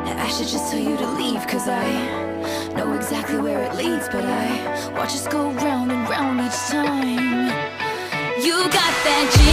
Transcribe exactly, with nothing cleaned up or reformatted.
I should just tell you to leave, cause I know exactly where it leads, but I watch us go round and round each time. You got that G